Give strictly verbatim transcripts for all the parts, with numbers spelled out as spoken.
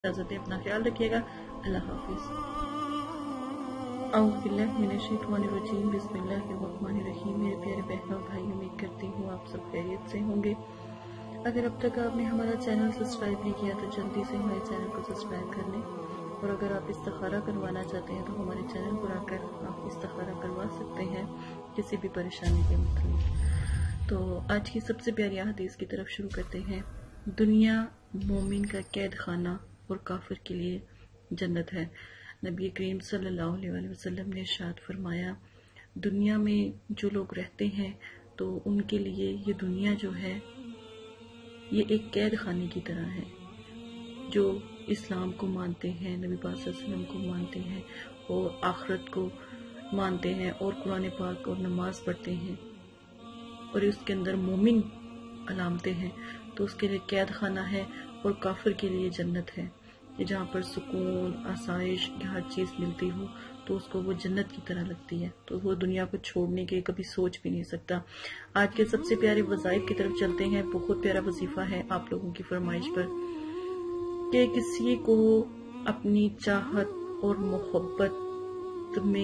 इजाज़त दें, अपना ख्याल रखिएगा। अल्लाह हाफिज़। औज़ु बिल्लाहि मिनश्शैतानिर्रजीम, बिस्मिल्लाहिर्रहमानिर्रहीम। मेरे प्यारे बहनों और भाई, उम्मीद करती हूँ आप सब खैरियत से होंगे। अगर अब तक आपने हमारा चैनल सब्सक्राइब नहीं किया तो जल्दी से हमारे चैनल को सब्सक्राइब कर लें, और अगर आप इस्तिखारा करवाना चाहते हैं तो हमारे चैनल पर आकर आप इस्तिखारा करवा सकते हैं किसी भी परेशानी के मतलब। तो आज की सबसे प्यारी हदीस की तरफ शुरू करते हैं। दुनिया मोमिन का कैद खाना और काफिर के लिए जन्नत है। नबी करीम सल्लल्लाहु अलैहि वसल्लम ने इरशाद फरमाया, दुनिया में जो लोग रहते हैं तो उनके लिए ये दुनिया जो है ये एक कैद खाने की तरह है। जो इस्लाम को मानते हैं, नबी पाक सल्लल्लाहु अलैहि वसल्लम को मानते हैं और आखिरत को मानते हैं और कुरान पाक और नमाज पढ़ते हैं और उसके अंदर मोमिन अलामतें हैं, तो उसके लिए कैद खाना है और काफिर के लिए जन्नत है कि जहाँ पर सुकून, आसाइश, हर चीज़ मिलती हो तो उसको वो जन्नत की तरह लगती है, तो वो दुनिया को छोड़ने के कभी सोच भी नहीं सकता। आज के सबसे प्यारे वज़ाइफ की तरफ चलते हैं। बहुत प्यारा वजीफा है आप लोगों की फरमाइश पर कि किसी को अपनी चाहत और मोहब्बत में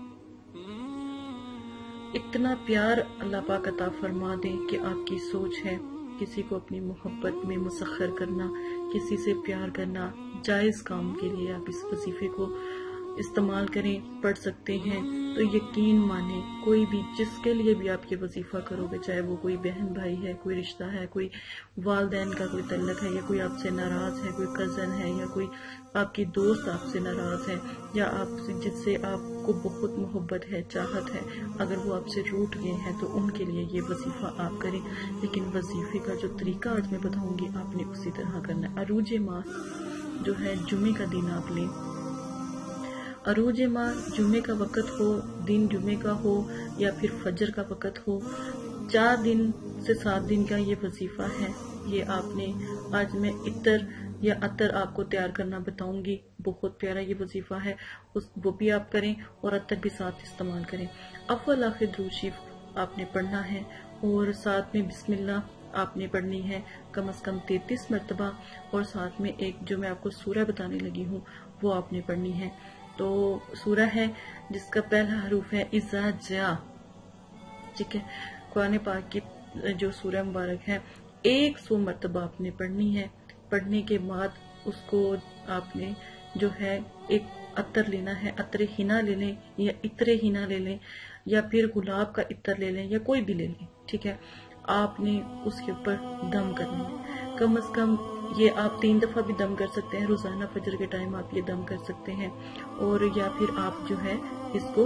इतना प्यार अल्लाह पाक अता फरमा दे कि आपकी सोच है किसी को अपनी मोहब्बत में मुसख्खर करना, किसी से प्यार करना जायज़ काम के लिए आप इस वजीफे को इस्तेमाल करें, पढ़ सकते हैं। तो यकीन माने कोई भी जिसके लिए भी आप ये वजीफा करोगे, चाहे वो कोई बहन भाई है, कोई रिश्ता है, कोई वालदैन का कोई तल्लक है, या कोई आपसे नाराज है, कोई कजन है, या कोई आपकी दोस्त आपसे नाराज है, या आपसे जिससे आपको बहुत मोहब्बत है, चाहत है, अगर वो आपसे रूठ गए हैं तो उनके लिए ये वजीफा आप करें। लेकिन वजीफे का जो तरीका आज मैं बताऊंगी आपने उसी तरह करना है। अरूज माह जो है जुमे का दिन आप लें। अरूज माह जुमे का वक़्त हो, दिन जुमे का हो या फिर फजर का वक़्त हो, चार दिन से सात दिन का ये वजीफा है। ये आपने आज मैं इतर या अतर आपको तैयार करना बताऊंगी। बहुत प्यारा ये वजीफा है, उस वो भी आप करें और अतर भी साथ इस्तेमाल करें। अव्वल आखिर दुरूद शरीफ आपने पढ़ना है और साथ में बिस्मिल्लाह आपने पढ़नी है कम से कम तैतीस मरतबा, और साथ में एक जो मैं आपको सूरह बताने लगी हूँ वो आपने पढ़नी है। तो सूरह है जिसका पहला हरूफ है इज़ा जा, ठीक है। कुरान पाक की जो सूरह मुबारक है एक सौ मरतबा आपने पढ़नी है। पढ़ने के बाद उसको आपने जो है एक अतर लेना है, अतर हिना ले लें या इतरे हिना ले लें या फिर गुलाब का इतर ले लें या कोई भी ले लें, ठीक है। आपने उसके ऊपर दम करना है कम से कम। ये आप तीन दफा भी दम कर सकते हैं, रोजाना फजर के टाइम आप ये दम कर सकते हैं, और या फिर आप जो है इसको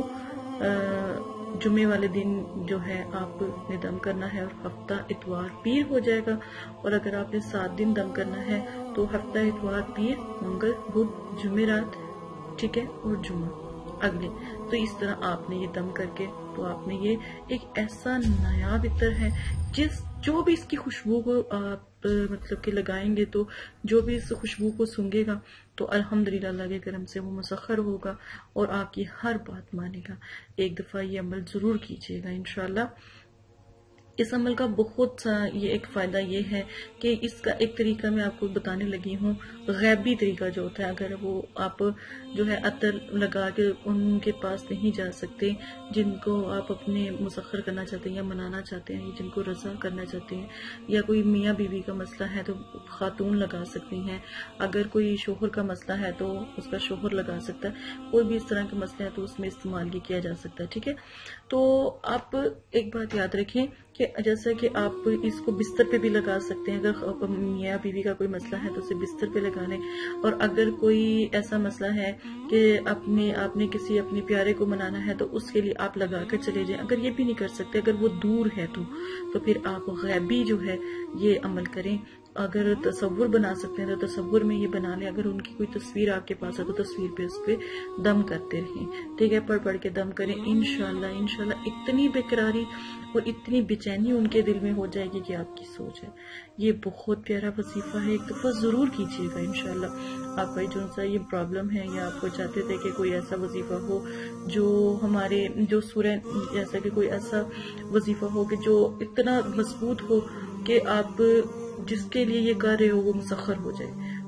जुमे वाले दिन जो है आपने दम करना है और हफ्ता इतवार पीर हो जाएगा। और अगर आपने सात दिन दम करना है तो हफ्ता इतवार पीर मंगल बुध जुमेरात, ठीक है, और जुमा अगले। तो इस तरह आपने ये दम करके, तो आपने ये एक ऐसा नायाब इत्र है जिस जो भी इसकी खुशबू को आप मतलब कि लगाएंगे तो जो भी इस खुशबू को सूंघेगा तो अल्हम्दुलिल्लाह अल्लाह के करम से वो मुसख्खर होगा और आपकी हर बात मानेगा। एक दफा ये अमल जरूर कीजिएगा इंशाल्लाह। इस अमल का बहुत सा ये एक फायदा ये है कि इसका एक तरीका मैं आपको बताने लगी हूँ, गैबी तरीका जो होता है। अगर वो आप जो है अतर लगा के उनके पास नहीं जा सकते जिनको आप अपने मुसख्खर करना चाहते हैं या मनाना चाहते हैं, जिनको रजा करना चाहते हैं, या कोई मियाँ बीवी का मसला है तो खातून लगा सकती हैं, अगर कोई शोहर का मसला है तो उसका शोहर लगा सकता है, कोई भी इस तरह के मसले हैं तो उसमें इस्तेमाल भी किया जा सकता है, ठीक है। तो आप एक बात याद रखें कि जैसा कि आप इसको बिस्तर पे भी लगा सकते हैं, अगर मियाँ बीवी का कोई मसला है तो उसे बिस्तर पे लगा लें, और अगर कोई ऐसा मसला है कि अपने आपने किसी अपने प्यारे को मनाना है तो उसके लिए आप लगा कर चले जाएं। अगर ये भी नहीं कर सकते, अगर वो दूर है तो तो फिर आप गैबी जो है ये अमल करें। अगर तसव्वुर बना सकते हैं तो तसव्वुर में ये बना लें। अगर उनकी कोई तस्वीर आपके पास है तो तस्वीर पे उस पे दम करते रहें, ठीक है, पढ़ पढ़ के दम करें। इंशाल्लाह इंशाल्लाह इतनी बेकरारी और इतनी बेचैनी उनके दिल में हो जाएगी कि आपकी सोच है। ये बहुत प्यारा वजीफा है, एक दफा जरूर कीजिएगा इंशाल्लाह। आपका जो सा ये प्रॉब्लम है या आपको चाहते थे कि कोई ऐसा वजीफा हो जो हमारे जो सूरह जैसा कि कोई ऐसा वजीफा हो कि जो इतना मजबूत हो कि आप जिसके लिए ये कर रहे हो वो मुसख्खर हो जाए,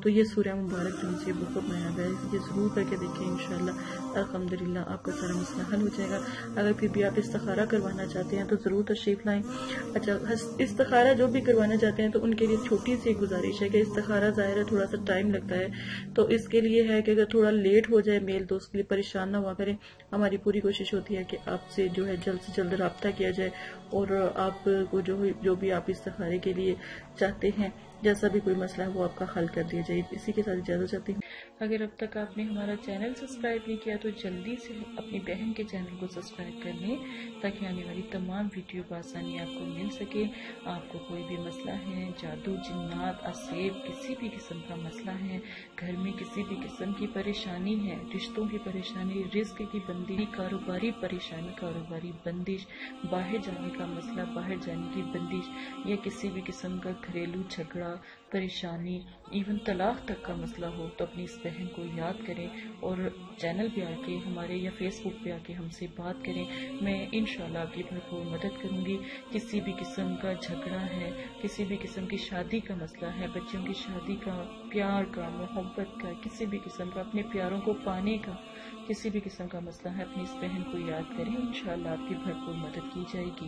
تو یہ سورہ مبارک جو مجھے بہت نایاب ہے، یہ ضرور کر کے دیکھیں، انشاءاللہ الحمدللہ آپ کا سارا مسئلہ حل ہو جائے گا۔ اگر پھر بھی آپ استخارہ کروانا چاہتے ہیں تو ضرور تشریف لائیں۔ اچھا، استخارہ جو بھی کروانا چاہتے ہیں تو ان کے لیے چھوٹی سی گزارش ہے کہ استخارہ ظاہر ہے تھوڑا سا ٹائم لگتا ہے، تو اس کے لیے ہے کہ اگر تھوڑا لیٹ ہو جائے میل تو اس کے لیے پریشان نہ ہوا کریں۔ ہماری پوری کوشش ہوتی ہے کہ آپ سے جو ہے جلد سے جلد رابطہ کیا جائے اور آپ کو جو جو بھی آپ استخارے کے لیے چاہتے ہیں، جیسا بھی کوئی مسئلہ ہے وہ آپ کا حل کر دیا جائے۔ اسی کے ساتھ اجازت چاہتی ہوں۔ اگر اب تک آپ نے ہمارا چینل سبسکرائب نہیں کیا تو جلدی سے اپنی بہن کے چینل کو سبسکرائب کر لیں تاکہ آنے والی تمام ویڈیو بآسانی آپ کو مل سکے۔ آپ کو کوئی بھی مسئلہ ہے، جادو، جنات، اسیب، کسی بھی قسم کا مسئلہ ہے، گھر میں کسی بھی قسم کی پریشانی ہے، رشتوں کی پریشانی، رزق کی بندی، کاروباری پریشانی، کاروباری بندش، باہر جانے کا مسئلہ، باہر جانے کی بندش، یا کسی بھی قسم کا گھریلو جھگڑا، پریشانی، ایون طلاق تک کا مسئلہ ہو تو اپنی اس بہن کو یاد کریں اور چینل پہ آ کے ہمارے یا فیس بک پہ آ کے ہم سے بات کریں۔ میں انشاءاللہ آپ کی بھرپور مدد کروں گی۔ کسی بھی قسم کا جھگڑا ہے، کسی بھی قسم کی شادی کا مسئلہ ہے، بچوں کی شادی کا، پیار کا، محبت کا، کسی بھی قسم کا، اپنے پیاروں کو پانے کا کسی بھی قسم کا مسئلہ ہے، اپنی اس بہن کو یاد کریں، انشاءاللہ آپ کی بھرپور مدد کی جائے گی۔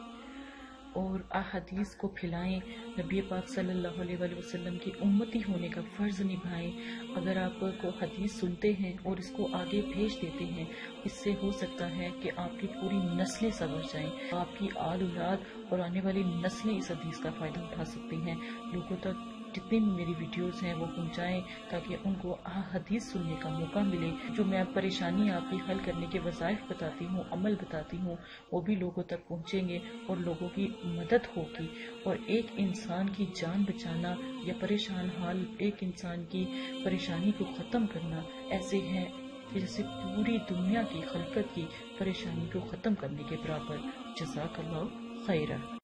اور احادیث کو پھیلائیں، نبی پاک صلی اللہ علیہ وآلہ وسلم کی امتی ہونے کا فرض نبھائیں۔ اگر آپ کو حدیث سنتے ہیں اور اس کو آگے بھیج دیتے ہیں، اس سے ہو سکتا ہے کہ آپ کی پوری نسلیں سنور جائیں، آپ کی آل اولاد اور آنے والی نسلیں اس حدیث کا فائدہ اٹھا سکتی ہیں۔ لوگوں تک جتنی بھی میری ویڈیوز ہیں وہ پہنچائیں تاکہ ان کو حدیث سننے کا موقع ملے۔ جو میں پریشانی آپ کی حل کرنے کے وظائف بتاتی ہوں، عمل بتاتی ہوں، وہ بھی لوگوں تک پہنچیں گے اور لوگوں کی مدد ہوگی۔ اور ایک انسان کی جان بچانا یا پریشان حال ایک انسان کی پریشانی کو ختم کرنا ایسے ہے کہ جیسے پوری دنیا کی خلقت کی پریشانی کو ختم کرنے کے برابر۔ جزاک اللہ خیرہ۔